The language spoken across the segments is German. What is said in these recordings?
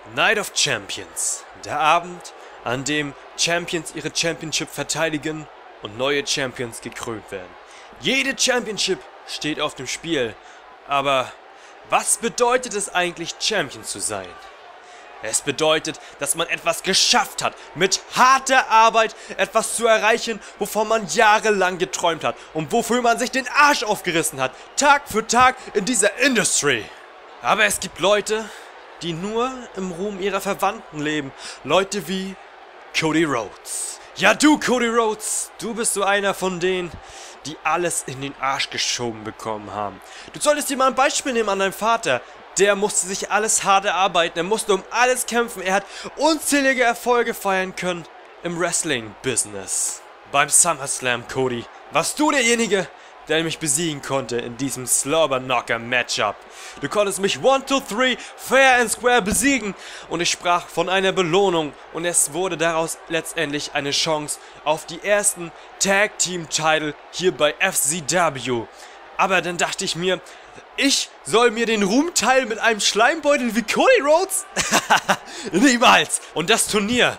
Night of Champions. Der Abend, an dem Champions ihre Championship verteidigen und neue Champions gekrönt werden. Jede Championship steht auf dem Spiel. Aber was bedeutet es eigentlich, Champion zu sein? Es bedeutet, dass man etwas geschafft hat, mit harter Arbeit etwas zu erreichen, wovon man jahrelang geträumt hat und wofür man sich den Arsch aufgerissen hat, Tag für Tag in dieser Industry. Aber es gibt Leute, die nur im Ruhm ihrer Verwandten leben. Leute wie Cody Rhodes. Ja, du Cody Rhodes, du bist so einer von denen, die alles in den Arsch geschoben bekommen haben. Du solltest dir mal ein Beispiel nehmen an deinem Vater. Der musste sich alles hart erarbeiten, er musste um alles kämpfen, er hat unzählige Erfolge feiern können im Wrestling-Business. Beim SummerSlam, Cody, warst du derjenige, der mich besiegen konnte in diesem Slobber-Knocker-Matchup. Du konntest mich 1, 2, 3 fair and square besiegen und ich sprach von einer Belohnung und es wurde daraus letztendlich eine Chance auf die ersten Tag-Team-Title hier bei FZW. Aber dann dachte ich mir, ich soll mir den Ruhm teilen mit einem Schleimbeutel wie Cody Rhodes? Niemals! Und das Turnier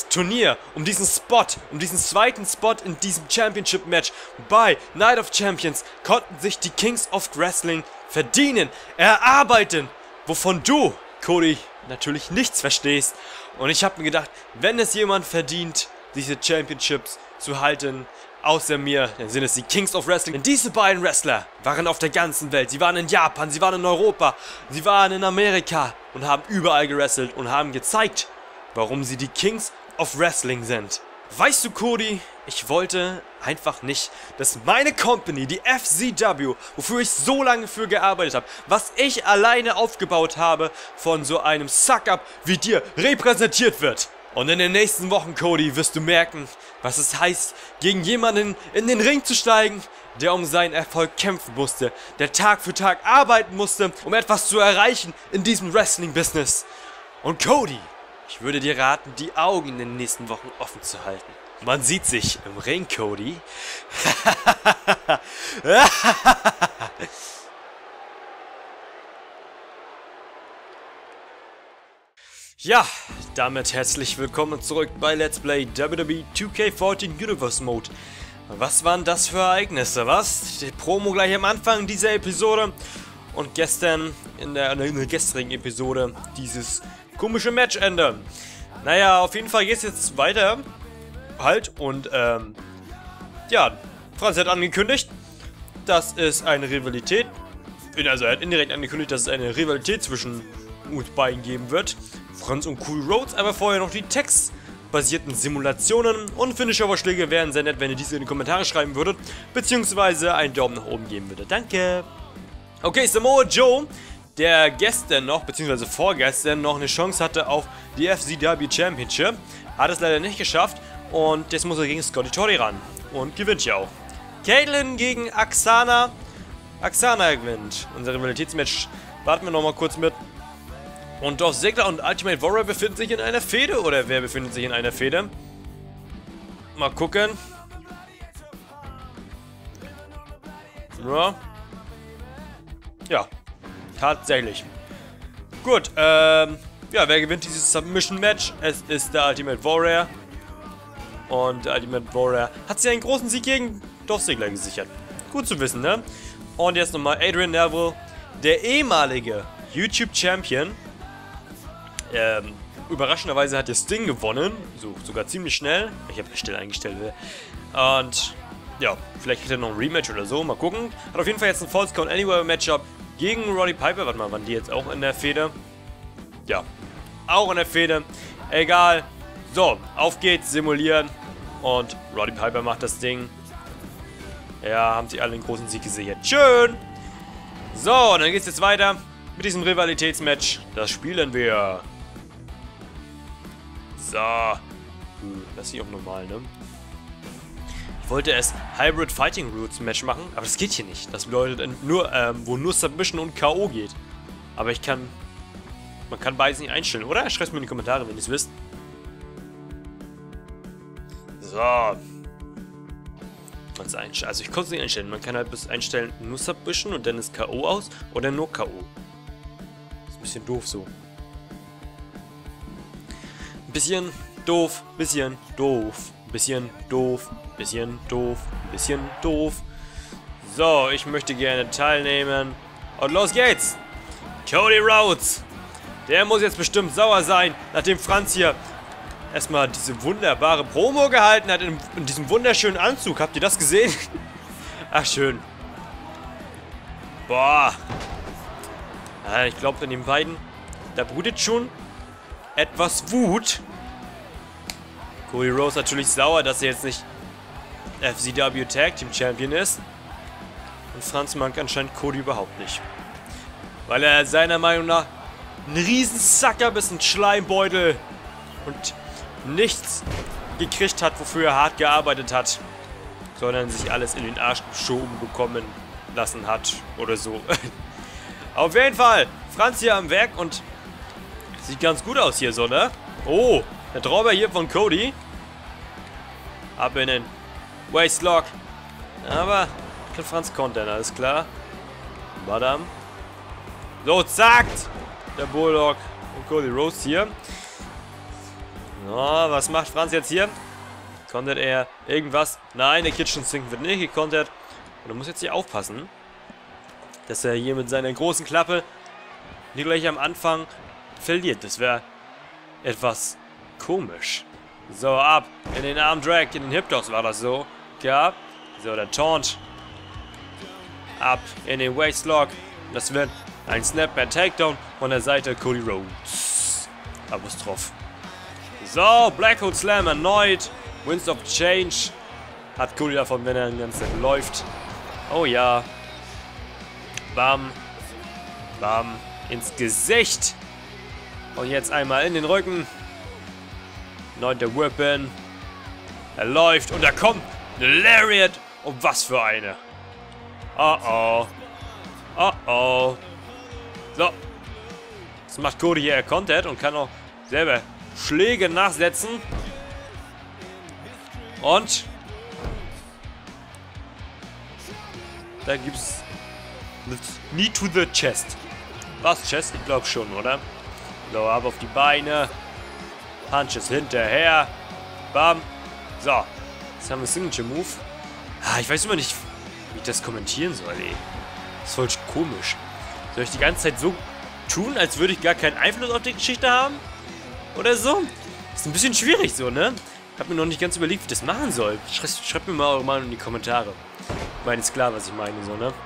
um diesen Spot, um diesen zweiten Spot in diesem Championship-Match bei Night of Champions konnten sich die Kings of Wrestling verdienen, erarbeiten, wovon du, Cody, natürlich nichts verstehst. Und ich habe mir gedacht, wenn es jemand verdient, diese Championships zu halten, außer mir, dann sind es die Kings of Wrestling. Denn diese beiden Wrestler waren auf der ganzen Welt. Sie waren in Japan, sie waren in Europa, sie waren in Amerika und haben überall gewrestelt und haben gezeigt, warum sie die Kings of Wrestling sind. Weißt du, Cody, ich wollte einfach nicht, dass meine Company, die FZW, wofür ich so lange für gearbeitet habe, was ich alleine aufgebaut habe, von so einem Suck-Up wie dir repräsentiert wird. Und in den nächsten Wochen, Cody, wirst du merken, was es heißt, gegen jemanden in den Ring zu steigen, der um seinen Erfolg kämpfen musste, der Tag für Tag arbeiten musste, um etwas zu erreichen in diesem Wrestling-Business. Und Cody, ich würde dir raten, die Augen in den nächsten Wochen offen zu halten. Man sieht sich im Ring, Cody. Ja, damit herzlich willkommen zurück bei Let's Play WWE 2K14 Universe Mode. Was waren das für Ereignisse, was? Die Promo gleich am Anfang dieser Episode und gestern in der gestrigen Episode dieses komische Matchende. Naja, auf jeden Fall geht es jetzt weiter. Halt und ja, Franz hat angekündigt, dass es eine Rivalität, also er hat indirekt angekündigt, dass es eine Rivalität zwischen uns beiden geben wird. Franz und Cody Rhodes, aber vorher noch die textbasierten Simulationen und Finisher-Vorschläge wären sehr nett, wenn ihr diese in die Kommentare schreiben würdet, beziehungsweise einen Daumen nach oben geben würdet. Danke! Okay, Samoa Joe, der gestern noch, beziehungsweise vorgestern noch eine Chance hatte auf die FZW Championship, hat es leider nicht geschafft und jetzt muss er gegen Scotty Torry ran und gewinnt ja auch. Kaitlyn gegen Aksana. Aksana gewinnt. Unser Rivalitätsmatch warten wir nochmal kurz mit. Und Dolph Ziggler und Ultimate Warrior befinden sich in einer Fehde. Oder wer befindet sich in einer Fehde? Mal gucken. Ja. Tatsächlich. Gut, ja, wer gewinnt dieses Submission-Match? Es ist der Ultimate Warrior. Und der Ultimate Warrior hat sich einen großen Sieg gegen Dolph Ziggler gesichert. Gut zu wissen, ne? Und jetzt nochmal Adrian Neville, der ehemalige YouTube-Champion. Überraschenderweise hat der Sting gewonnen, sogar ziemlich schnell. Ich habe schnell eingestellt. Und ja, vielleicht kriegt er noch ein Rematch oder so, mal gucken. Hat auf jeden Fall jetzt ein Falls Count Anywhere Matchup gegen Roddy Piper. Warte mal, waren die jetzt auch in der Fehde? Ja, auch in der Fehde. Egal. So, auf geht's, simulieren. Und Roddy Piper macht das Ding. Ja, haben sie alle einen großen Sieg gesichert. Schön! So, dann geht's jetzt weiter mit diesem Rivalitätsmatch. Das spielen wir. So. Das ist hier auch normal, ne? Ich wollte es Hybrid Fighting Roots Match machen, aber das geht hier nicht. Das bedeutet nur, wo nur Submission und K.O. geht. Aber man kann beides nicht einstellen, oder? Schreibt es mir in die Kommentare, wenn ihr es wisst. So. Also ich konnte es nicht einstellen. Man kann halt bis einstellen nur Submission und dann ist K.O. aus oder nur K.O. Ist ein bisschen doof so. Bisschen doof, bisschen doof, bisschen doof, bisschen doof, bisschen doof. So, ich möchte gerne teilnehmen. Und los geht's! Cody Rhodes! Der muss jetzt bestimmt sauer sein, nachdem Franz hier erstmal diese wunderbare Promo gehalten hat in diesem wunderschönen Anzug. Habt ihr das gesehen? Ach, schön. Boah. Ja, ich glaube, an den beiden, da brodelt schon etwas Wut. Cody Rhodes natürlich sauer, dass er jetzt nicht FCW Tag Team Champion ist. Und Franz mag anscheinend Cody überhaupt nicht. Weil er seiner Meinung nach ein riesen Sackerbiss, ein Schleimbeutel und nichts gekriegt hat, wofür er hart gearbeitet hat. Sondern sich alles in den Arsch geschoben bekommen lassen hat oder so. Auf jeden Fall, Franz hier am Werk und sieht ganz gut aus hier so, ne? Oh, der Trauber hier von Cody. Ab in den Waistlock. Aber kann Franz kontern, alles klar. Madame. So, zack! Der Bulldog und Cody Rhodes hier. So, was macht Franz jetzt hier? Kontert er irgendwas? Nein, der Kitchen Sink wird nicht gekontert. Und er muss jetzt hier aufpassen, dass er hier mit seiner großen Klappe nicht gleich am Anfang verliert. Das wäre etwas komisch. So, ab in den Armdrag, in den Hip-Toss war das so. Ja. So, der Taunt. Ab in den Waistlock. Das wird ein Snap per Takedown von der Seite Cody Rhodes. Apostroph. So, Blackout Slam erneut. Winds of Change. Hat Cody davon, wenn er die ganze Zeit läuft. Oh ja. Bam. Bam. Ins Gesicht. Und jetzt einmal in den Rücken. Neunter Whippen. Er läuft und da kommt eine Lariat. Und was für eine. Oh oh. Oh oh. So. Das macht Cody hier. Er kontert und kann auch selber Schläge nachsetzen. Und da gibt's Knee to the Chest. Was Chest? Ich glaube schon, oder? So, ab auf die Beine. Punches hinterher. Bam. So. Jetzt haben wir Signature Move. Ah, ich weiß immer nicht, wie ich das kommentieren soll, ey. Das ist voll komisch. Soll ich die ganze Zeit so tun, als würde ich gar keinen Einfluss auf die Geschichte haben? Oder so? Ist ein bisschen schwierig so, ne? Ich habe mir noch nicht ganz überlegt, wie ich das machen soll. Schreibt mir mal eure Meinung in die Kommentare. Ich meine, ist klar, was ich meine, so, ne?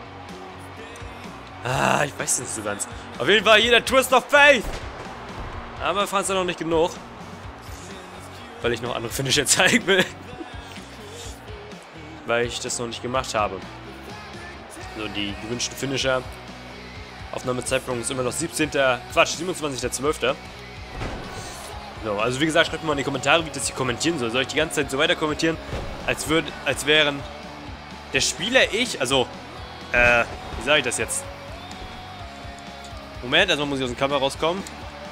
Ah, ich weiß nicht so ganz. Auf jeden Fall jeder Twist of Faith! Aber Franz hat noch nicht genug. Weil ich noch andere Finisher zeigen will. Weil ich das noch nicht gemacht habe. So, die gewünschten Finisher. Aufnahmezeitpunkt ist immer noch 27.12. So, also wie gesagt, schreibt mir mal in die Kommentare, wie ich das hier kommentieren soll. Soll ich die ganze Zeit so weiter kommentieren, als wären der Spieler also, wie sage ich das jetzt? Moment, erstmal muss ich aus dem Kamera rauskommen.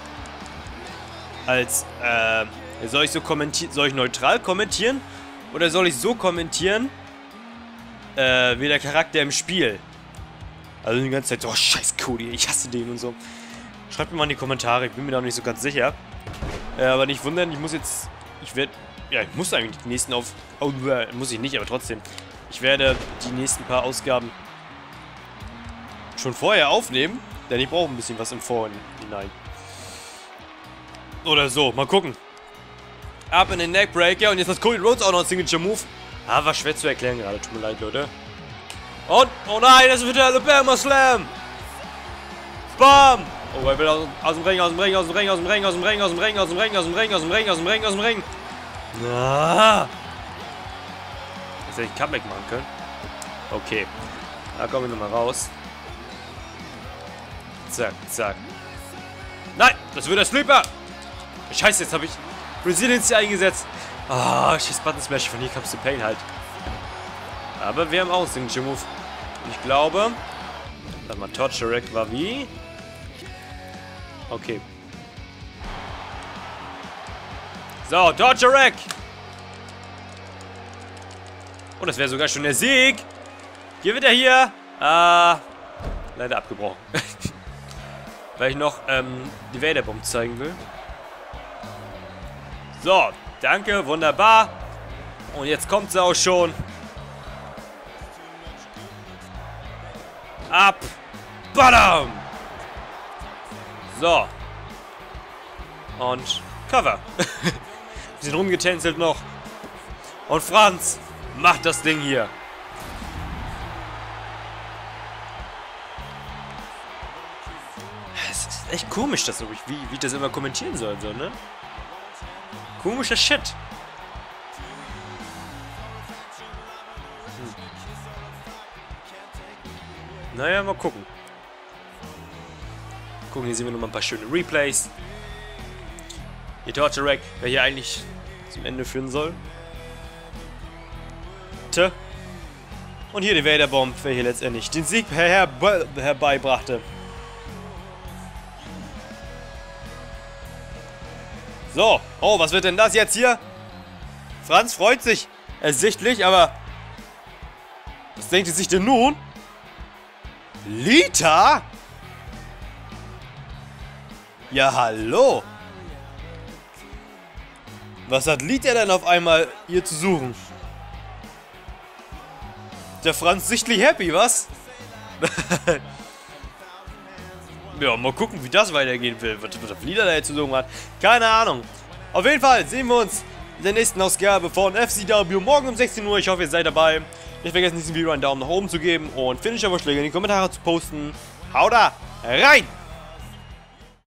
Soll ich so kommentieren, soll ich neutral kommentieren? Oder soll ich so kommentieren, wie der Charakter im Spiel? Also die ganze Zeit so, oh scheiß Cody, ich hasse den und so. Schreibt mir mal in die Kommentare, ich bin mir da noch nicht so ganz sicher. Aber nicht wundern, ich muss eigentlich die nächsten muss ich nicht, aber trotzdem. Ich werde die nächsten paar Ausgaben schon vorher aufnehmen, denn ich brauche ein bisschen was im Vorhinein. Oder so, mal gucken. Ab in den Neckbreaker und jetzt hat Cody Rhodes auch noch ein Signature Move. Ah, war schwer zu erklären gerade, tut mir leid, Leute. Und, oh nein, das wird der Alabama Slam. Bam! Oh, er will aus dem Ring, aus dem Ring, aus dem Ring, aus dem Ring, aus dem Ring, aus dem Ring, aus dem Ring, aus dem Ring, aus dem Ring, aus dem Ring, aus dem Ring. Ah! Jetzt hätte ich Comeback machen können. Okay. Da komme ich nochmal raus. Zack, zack. Nein, das wird der Sleeper. Scheiße, jetzt habe ich Resilience hier eingesetzt. Ah, scheiß Button Smash, von hier comes the pain halt. Aber wir haben auch einen Signature Move. Und ich glaube, warte mal, Torture war wie? Okay. So, Torture! Oh, das wäre sogar schon der Sieg. Hier wird er hier. Leider abgebrochen. Weil ich noch die Vader Bomb zeigen will. So, danke, wunderbar. Und jetzt kommt sie auch schon. Ab. Badam. So. Und Cover. Bisschen rumgetänzelt noch. Und Franz macht das Ding hier. Es ist echt komisch, dass wie ich das immer kommentieren soll, so, ne? Komischer Shit. Naja, mal gucken. Hier sehen wir nochmal ein paar schöne Replays. Die Torture Rack, wer hier eigentlich zum Ende führen soll. Und hier die Vader Bomb, wer hier letztendlich den Sieg herbeibrachte. So, oh, was wird denn das jetzt hier? Franz freut sich ersichtlich, aber was denkt er sich denn nun? Lita? Ja, hallo. Was hat Lita denn auf einmal hier zu suchen? Der Franz sichtlich happy, was? Ja, mal gucken, wie das weitergehen will. Was Lita da jetzt zu suchen hat. Keine Ahnung. Auf jeden Fall sehen wir uns in der nächsten Ausgabe von FCW morgen um 16 Uhr. Ich hoffe, ihr seid dabei. Nicht vergessen, diesem Video einen Daumen nach oben zu geben und Finisher-Vorschläge in die Kommentare zu posten. Haut da rein!